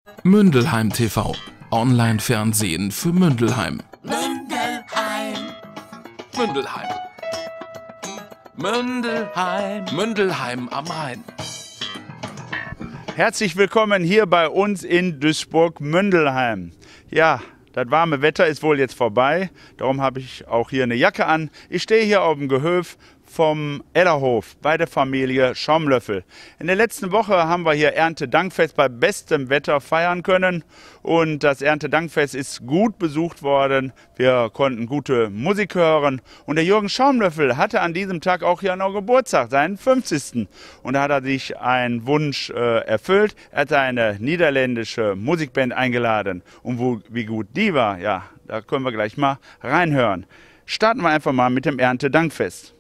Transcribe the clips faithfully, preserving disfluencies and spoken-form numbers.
Mündelheim T V. Online-Fernsehen für Mündelheim. Mündelheim. Mündelheim. Mündelheim. Mündelheim am Rhein. Herzlich willkommen hier bei uns in Duisburg-Mündelheim. Ja, das warme Wetter ist wohl jetzt vorbei, darum habe ich auch hier eine Jacke an. Ich stehe hier auf dem Gehöf vom Ellerhof bei der Familie Schaumlöffel. In der letzten Woche haben wir hier Erntedankfest bei bestem Wetter feiern können und das Erntedankfest ist gut besucht worden. Wir konnten gute Musik hören und der Jürgen Schaumlöffel hatte an diesem Tag auch hier noch Geburtstag, seinen fünfzigsten Und da hat er sich einen Wunsch äh, erfüllt. Er hat eine niederländische Musikband eingeladen und wo, wie gut die war, ja, da können wir gleich mal reinhören. Starten wir einfach mal mit dem Erntedankfest.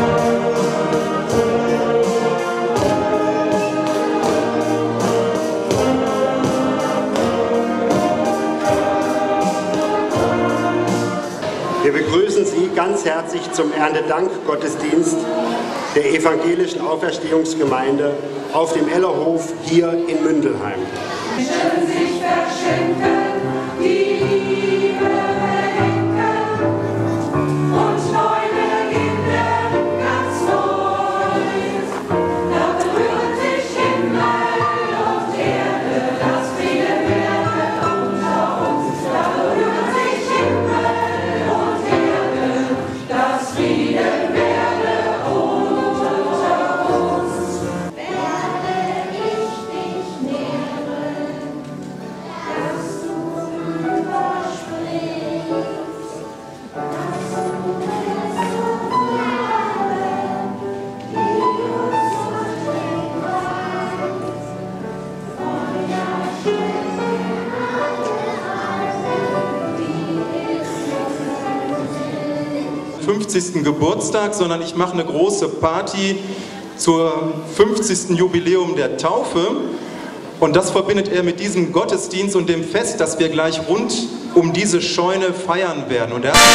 Wir begrüßen Sie ganz herzlich zum Erntedank-Gottesdienst der Evangelischen Auferstehungsgemeinde auf dem Ellerhof hier in Mündelheim. Sich verschenken, die Liebe bedenken und neu beginnen, ganz neu. Da berühren sich Himmel und Erde, das Frieden werde unter uns. Da berühren sich Himmel und Erde, das Frieden werde unter uns. Werde ich dich nähren, dass du übersprichst, dass du es zu haben, Jesus und den Geist, Feuer schmecken alle, die es fünfzigsten Geburtstag, sondern ich mache eine große Party zur fünfzigsten Jubiläum der Taufe. Und das verbindet er mit diesem Gottesdienst und dem Fest, das wir gleich rund um diese Scheune feiern werden. Und er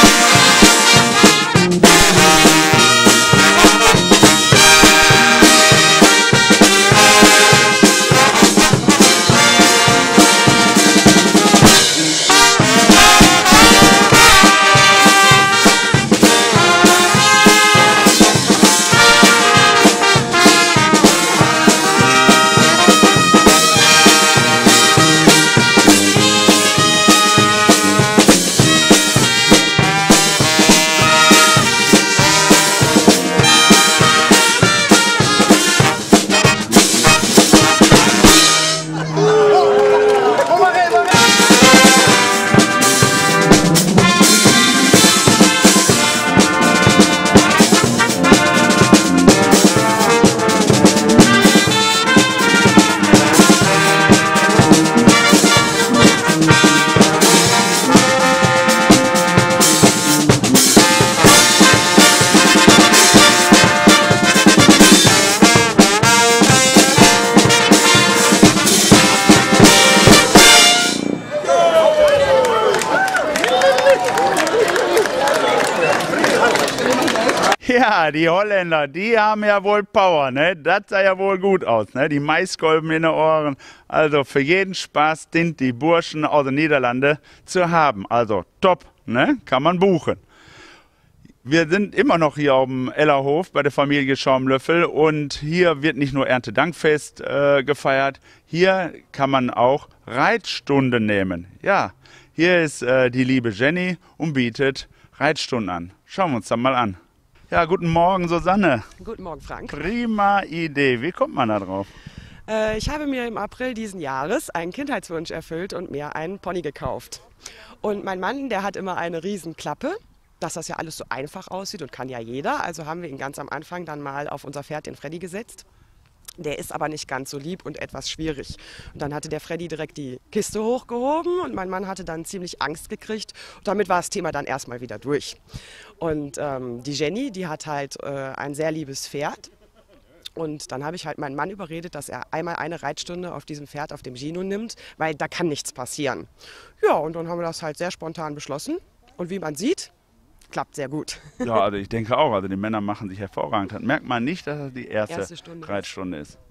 Ja, die Holländer, die haben ja wohl Power, ne? Das sah ja wohl gut aus, ne? Die Maiskolben in den Ohren. Also für jeden Spaß sind die Burschen aus den Niederlanden zu haben. Also top, ne? Kann man buchen. Wir sind immer noch hier auf dem Ellerhof bei der Familie Schaumlöffel und hier wird nicht nur Erntedankfest äh, gefeiert, hier kann man auch Reitstunden nehmen. Ja, hier ist äh, die liebe Jenny und bietet Reitstunden an. Schauen wir uns das mal an. Ja, guten Morgen, Susanne. Guten Morgen, Frank. Prima Idee. Wie kommt man da drauf? Äh, ich habe mir im April diesen Jahres einen Kindheitswunsch erfüllt und mir einen Pony gekauft. Und mein Mann, der hat immer eine Riesenklappe, dass das ja alles so einfach aussieht und kann ja jeder. Also haben wir ihn ganz am Anfang dann mal auf unser Pferd, den Freddy, gesetzt. Der ist aber nicht ganz so lieb und etwas schwierig. Und dann hatte der Freddy direkt die Kiste hochgehoben und mein Mann hatte dann ziemlich Angst gekriegt. Und damit war das Thema dann erstmal wieder durch. Und ähm, die Jenny, die hat halt äh, ein sehr liebes Pferd. Und dann habe ich halt meinen Mann überredet, dass er einmal eine Reitstunde auf diesem Pferd, auf dem Gino nimmt, weil da kann nichts passieren. Ja, und dann haben wir das halt sehr spontan beschlossen. Und wie man sieht, klappt sehr gut. Ja, also ich denke auch, also die Männer machen sich hervorragend. Das merkt man nicht, dass das die erste, erste Stunde Reitstunde ist.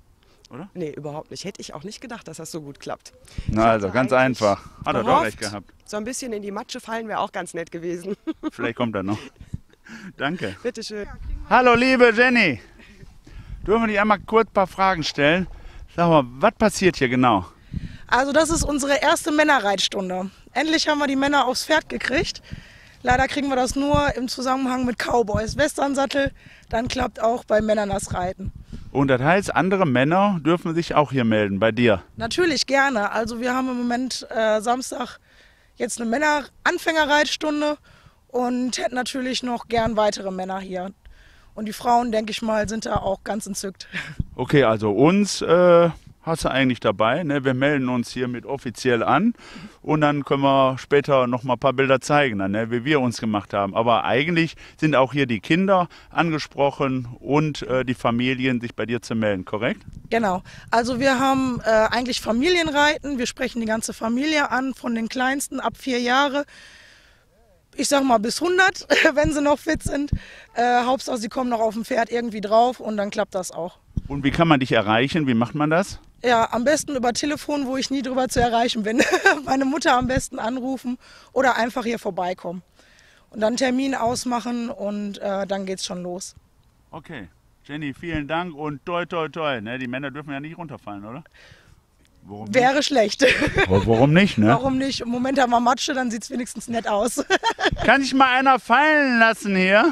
oder? Nee, überhaupt nicht. Hätte ich auch nicht gedacht, dass das so gut klappt. Na also, ganz einfach. Hat er doch gehofft, recht gehabt. So ein bisschen in die Matsche fallen wäre auch ganz nett gewesen. Vielleicht kommt er noch. Danke. Bitteschön. Hallo, liebe Jenny. Dürfen wir dich einmal kurz ein paar Fragen stellen? Sag mal, was passiert hier genau? Also das ist unsere erste Männerreitstunde. Endlich haben wir die Männer aufs Pferd gekriegt. Leider kriegen wir das nur im Zusammenhang mit Cowboys. Westernsattel, dann klappt auch bei Männern das Reiten. Und das heißt, andere Männer dürfen sich auch hier melden, bei dir? Natürlich gerne. Also wir haben im Moment äh, Samstag jetzt eine Männer-Anfängerreitstunde und hätten natürlich noch gern weitere Männer hier. Und die Frauen, denke ich mal, sind da auch ganz entzückt. Okay, also uns äh, hast du eigentlich dabei. Ne? Wir melden uns hiermit offiziell an und dann können wir später noch mal ein paar Bilder zeigen, ne? Wie wir uns gemacht haben. Aber eigentlich sind auch hier die Kinder angesprochen und äh, die Familien, sich bei dir zu melden, korrekt? Genau. Also wir haben äh, eigentlich Familienreiten. Wir sprechen die ganze Familie an, von den Kleinsten ab vier Jahre. Ich sag mal bis hundert, wenn sie noch fit sind. Äh, Hauptsache, sie kommen noch auf dem Pferd irgendwie drauf und dann klappt das auch. Und wie kann man dich erreichen? Wie macht man das? Ja, am besten über Telefon, wo ich nie drüber zu erreichen bin. Meine Mutter am besten anrufen oder einfach hier vorbeikommen. Und dann einen Termin ausmachen und äh, dann geht's schon los. Okay. Jenny, vielen Dank und toi toi toi. Ne? Die Männer dürfen ja nicht runterfallen, oder? Warum Wäre nicht? schlecht. Warum nicht, ne? Warum nicht? Im Moment haben wir Matsche, dann sieht es wenigstens nett aus. Kann sich mal einer fallen lassen hier?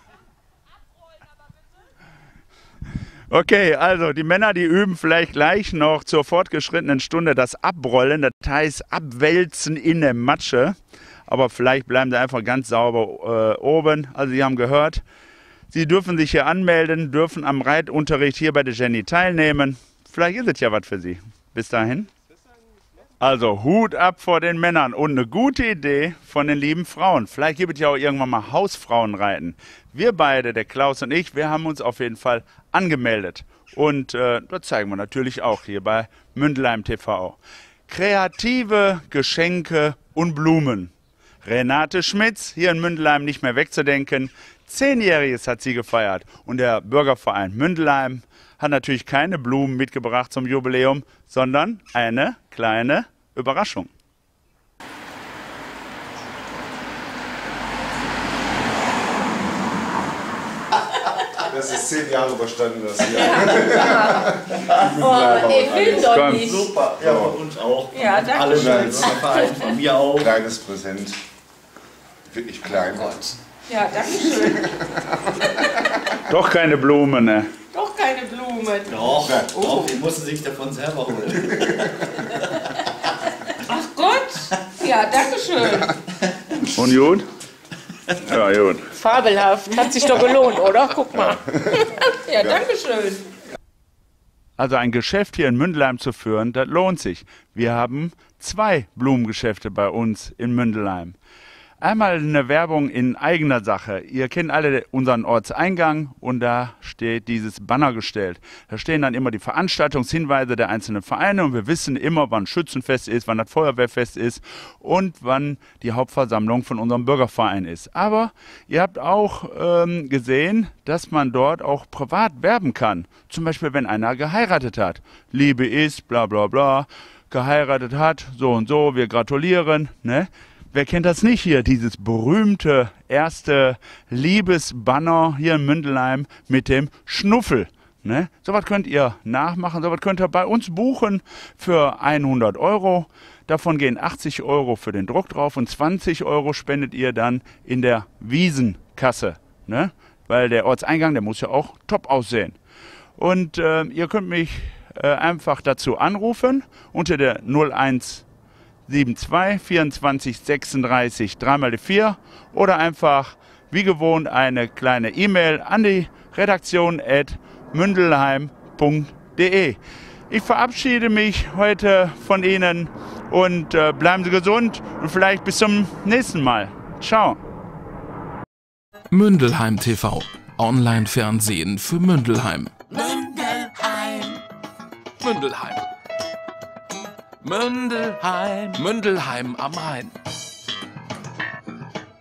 Okay, also die Männer, die üben vielleicht gleich noch zur fortgeschrittenen Stunde das Abrollen, das heißt Abwälzen in der Matsche. Aber vielleicht bleiben sie einfach ganz sauber äh, oben. Also Sie haben gehört, Sie dürfen sich hier anmelden, dürfen am Reitunterricht hier bei der Jenny teilnehmen. Vielleicht ist es ja was für Sie. Bis dahin. Also Hut ab vor den Männern und eine gute Idee von den lieben Frauen. Vielleicht gibt es ja auch irgendwann mal Hausfrauenreiten. Wir beide, der Klaus und ich, wir haben uns auf jeden Fall angemeldet. Und äh, das zeigen wir natürlich auch hier bei Mündelheim T V. Kreative Geschenke und Blumen. Renate Schmitz, hier in Mündelheim nicht mehr wegzudenken. Zehnjähriges hat sie gefeiert. Und der Bürgerverein Mündelheim hat natürlich keine Blumen mitgebracht zum Jubiläum, sondern eine kleine Überraschung. Das ist zehn Jahre überstanden, das hier. Ja. Oh, nee, film doch Komm. nicht. Super, ja, von uns auch. Ja, danke Alle schön. Verein, von mir auch. Kleines Präsent. Wirklich klein. Oh Gott. Ja, danke schön. Doch keine Blumen, ne? Doch keine Blumen. Doch, doch, die mussten sich davon selber holen. Ach Gott. Ja, danke schön. Und gut? Ja, gut. Fabelhaft. Hat sich doch gelohnt, oder? Guck mal. Ja, danke schön. Also ein Geschäft hier in Mündelheim zu führen, das lohnt sich. Wir haben zwei Blumengeschäfte bei uns in Mündelheim. Einmal eine Werbung in eigener Sache. Ihr kennt alle unseren Ortseingang und da steht dieses Banner gestellt. Da stehen dann immer die Veranstaltungshinweise der einzelnen Vereine und wir wissen immer, wann Schützenfest ist, wann das Feuerwehrfest ist und wann die Hauptversammlung von unserem Bürgerverein ist. Aber ihr habt auch ähm, gesehen, dass man dort auch privat werben kann. Zum Beispiel, wenn einer geheiratet hat. Liebe ist, bla bla bla, geheiratet hat, so und so, wir gratulieren, ne? Wer kennt das nicht hier, dieses berühmte erste Liebesbanner hier in Mündelheim mit dem Schnuffel. Ne? Sowas könnt ihr nachmachen, sowas könnt ihr bei uns buchen für hundert Euro. Davon gehen achtzig Euro für den Druck drauf und zwanzig Euro spendet ihr dann in der Wiesenkasse. Ne? Weil der Ortseingang, der muss ja auch top aussehen. Und äh, ihr könnt mich äh, einfach dazu anrufen unter der null eins sieben zwei vierundzwanzig sechsunddreißig drei mal die vier oder einfach wie gewohnt eine kleine E-Mail an die redaktion at mündelheim punkt de. Ich verabschiede mich heute von Ihnen und äh, bleiben Sie gesund und vielleicht bis zum nächsten Mal. Ciao. Mündelheim T V. Online-Fernsehen für Mündelheim. Mündelheim. Mündelheim. Mündelheim. Mündelheim am Rhein.